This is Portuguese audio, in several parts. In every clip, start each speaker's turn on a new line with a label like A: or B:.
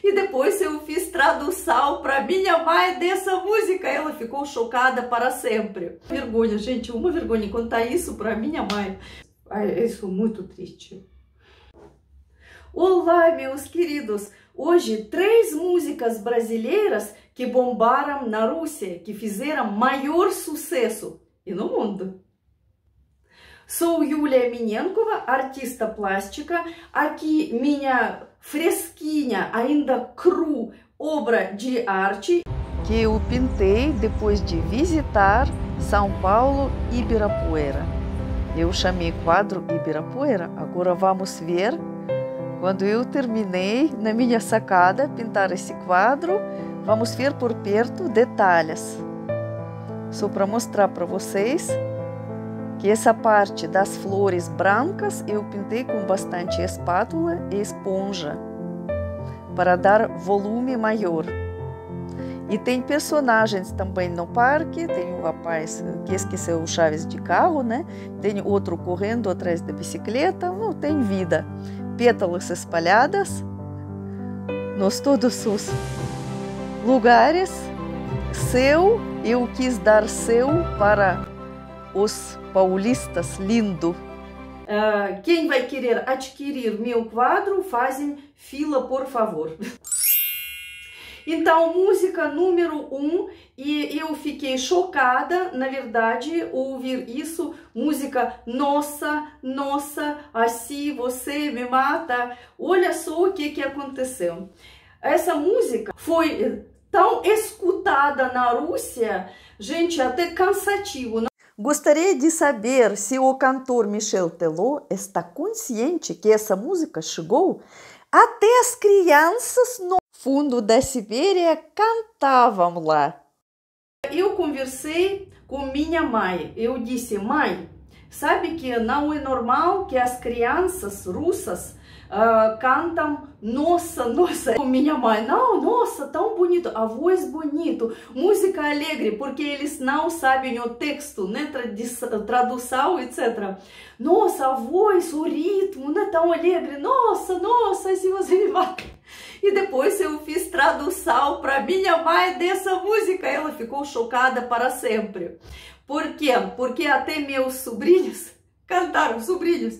A: E depois eu fiz tradução para minha mãe dessa música. Ela ficou chocada para sempre. Vergonha, gente, uma vergonha contar isso para minha mãe. Ai, eu sou muito triste. Olá, meus queridos! Hoje, 3 músicas brasileiras que bombaram na Rússia, que fizeram maior sucesso e no mundo. Sou Yulia Minenkova, artista plástica. Aqui minha fresquinha, ainda cru, obra de arte que eu pintei depois de visitar São Paulo e Ibirapuera. Eu chamei quadro Ibirapuera. Agora vamos ver, quando eu terminei na minha sacada pintar esse quadro, vamos ver por perto detalhes. Só para mostrar para vocês que essa parte das flores brancas eu pintei com bastante espátula e esponja para dar volume maior. E tem personagens também no parque, tem um rapaz que esqueceu chaves de carro, né? Tem outro correndo atrás da bicicleta, não tem vida. Pétalas espalhadas nos todos os lugares. Céu, eu quis dar céu para os paulistas, lindo. Quem vai querer adquirir meu quadro, fazem fila, por favor. Então, música número 1, e eu fiquei chocada, na verdade, ouvir isso, música Nossa, Nossa, assim você me mata. Olha só o que aconteceu. Essa música foi tão escutada na Rússia, gente, até cansativo. Gostaria de saber se o cantor Michel Teló está consciente que essa música chegou até as crianças no fundo da Sibéria cantavam lá. Eu conversei com minha mãe. Eu disse: mãe, sabe que não é normal que as crianças russas cantam Nossa, Nossa. Com minha mãe: não, nossa, tão bonito, a voz bonito, música alegre, porque eles não sabem o texto, né, tradução, etc. Nossa, a voz, o ritmo, não é tão alegre, nossa, nossa, se você me mata. E depois eu fiz tradução para minha mãe dessa música. Ela ficou chocada para sempre. Por quê? Porque até meus sobrinhos cantaram, sobrinhos.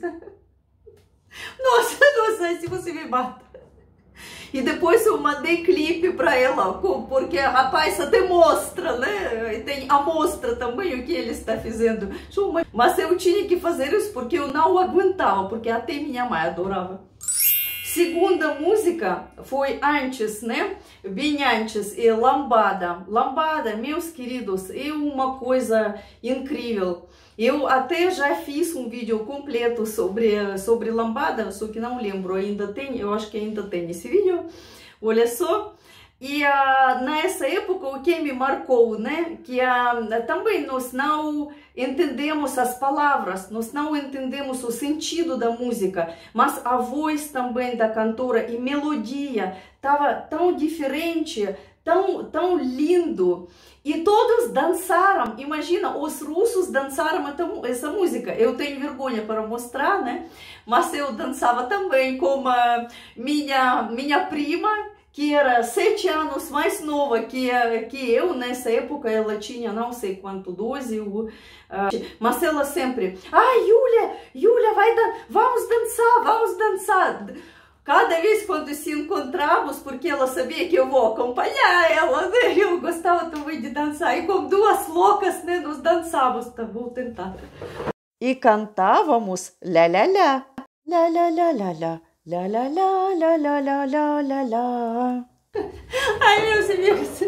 A: Nossa, nossa, se você me mata. E depois eu mandei clipe para ela, porque a rapaz até mostra, né? E tem a mostra também o que ele está fazendo. Mas eu tinha que fazer isso porque eu não aguentava, porque até minha mãe adorava. Segunda música foi antes, né? Bem antes, e Lambada. Lambada, meus queridos, é uma coisa incrível. Eu até já fiz um vídeo completo sobre Lambada, só que não lembro, ainda tem, eu acho que ainda tem esse vídeo. Olha só. E nessa época, o que me marcou, né? Que também nós não entendemos as palavras, nós não entendemos o sentido da música, mas a voz também da cantora e melodia estava tão diferente, tão lindo. E todos dançaram. Imagina, os russos dançaram essa música. Eu tenho vergonha para mostrar, né? Mas eu dançava também com minha prima, que era 7 anos mais nova que eu. Nessa época ela tinha não sei quanto, 12, mas ela sempre: Yulia, vamos dançar. Cada vez quando se encontrávamos, porque ela sabia que eu vou acompanhar ela, né? Eu gostava também de dançar, e como duas loucas, né, nós dançávamos. Tá, vou tentar. E cantávamos lá, lá, lá, lá, lá, lá, lá, lá. Lá, lá, lá, lá, lá, lá, lá, lá, lá. Ai, meus amigos,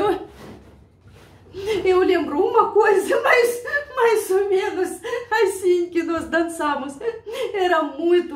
A: eu lembro uma coisa mais ou menos assim que nós dançamos. Era muito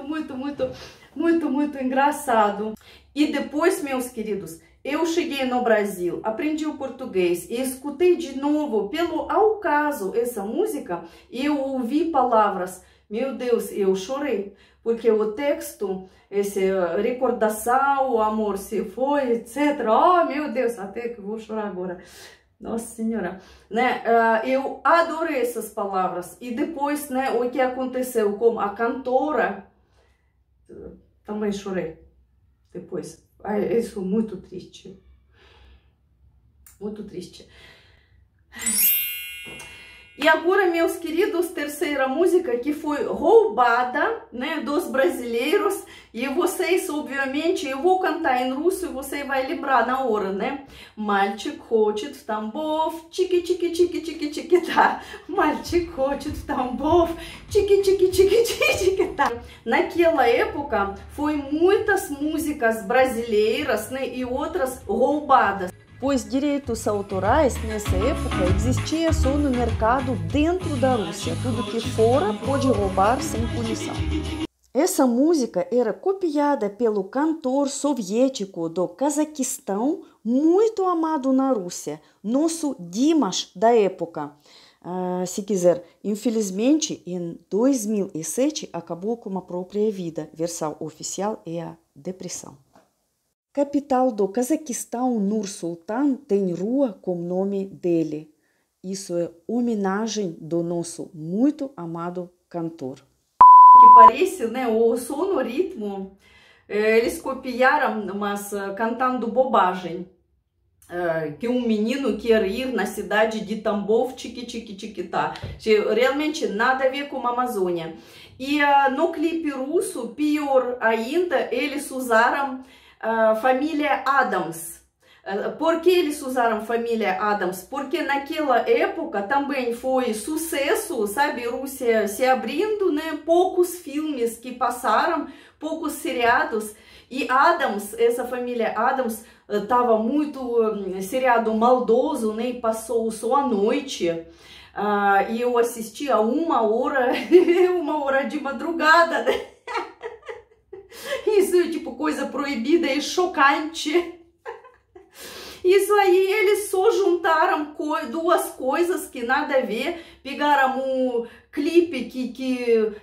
A: engraçado. E depois, meus queridos, eu cheguei no Brasil, aprendi o português e escutei de novo, pelo acaso, essa música, e eu ouvi palavras. Meu Deus, eu chorei, porque o texto, recordação, o amor se foi, etc. Oh, meu Deus, até que eu vou chorar agora. Nossa Senhora, né? Eu adorei essas palavras. E depois, né, o que aconteceu com a cantora, também chorei. Depois, Isso é muito triste. Muito triste. E agora, meus queridos, terceira música que foi roubada, né, dos brasileiros. E vocês, obviamente, eu vou cantar em russo e você vai lembrar na hora, né? Мальчик хочет в Тамбов, чики-чики-чики-чики-чики-та. Мальчик хочет в Тамбов, чики-чики-чики-чики-чики-та. Naquela época, foi muitas músicas brasileiras, né, e outras roubadas. Pois direitos autorais nessa época existia só no mercado dentro da Rússia. Tudo que fora pode roubar sem punição. Essa música era copiada pelo cantor soviético do Cazaquistão, muito amado na Rússia, nosso Dimash da época. Se quiser, infelizmente, em 2007 acabou com a própria vida. Versão oficial é a depressão. Capital do Cazaquistão, Nur-Sultan, tem rua com o nome dele. Isso é homenagem do nosso muito amado cantor. Que parece, né, o sonoritmo, eles copiaram, mas cantando bobagem. Que um menino quer ir na cidade de Tambov, tiki-tiki-tiki-tá. Realmente nada a ver com a Amazônia. E no clipe russo, pior ainda, eles usaram família Adams. Por que eles usaram família Adams? Porque naquela época também foi sucesso, sabe? Rússia se abrindo, né? Poucos filmes que passaram, poucos seriados. E Adams, essa família Adams, estava muito seriado maldoso, né? E passou só à noite. E eu assisti a 1 hora de madrugada, né? Isso é tipo coisa proibida e chocante. Isso aí, eles só juntaram duas coisas que nada a ver. Pegaram um clipe que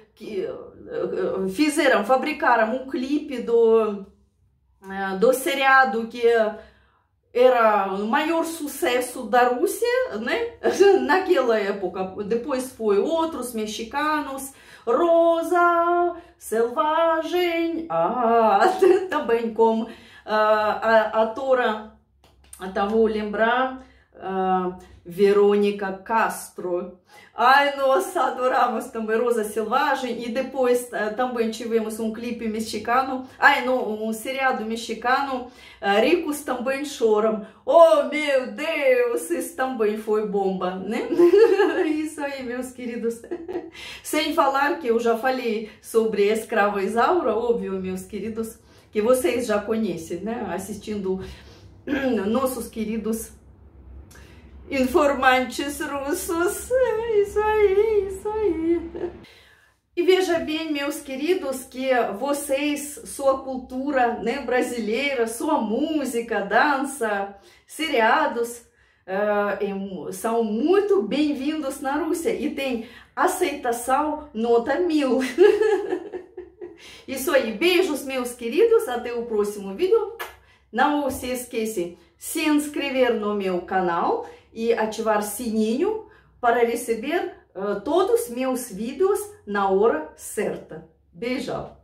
A: fabricaram um clipe do seriado que era o maior sucesso da Rússia, né? Naquela época. Depois foi outros mexicanos. Rosa Selvagem, também com a atora, vou lembrar, Verônica Castro. Ai, nossa, adoramos também Rosa Selvagem. E depois também tivemos um clipe mexicano, um seriado mexicano, Ricos Também Choram. Oh, meu Deus, isso também foi bomba, né? Isso aí, meus queridos. Sem falar que eu já falei sobre Escrava Isaura, óbvio, meus queridos, que vocês já conhecem, né? Assistindo nossos queridos informantes russos. Isso aí, isso aí. E veja bem, meus queridos, que vocês, sua cultura, né, brasileira, sua música, dança, seriados, são muito bem-vindos na Rússia e tem aceitação nota 1000. Isso aí, beijos, meus queridos, até o próximo vídeo. Não se esqueçam de se inscrever no meu canal e ativar sininho para receber todos os meus vídeos na hora certa. Beijão!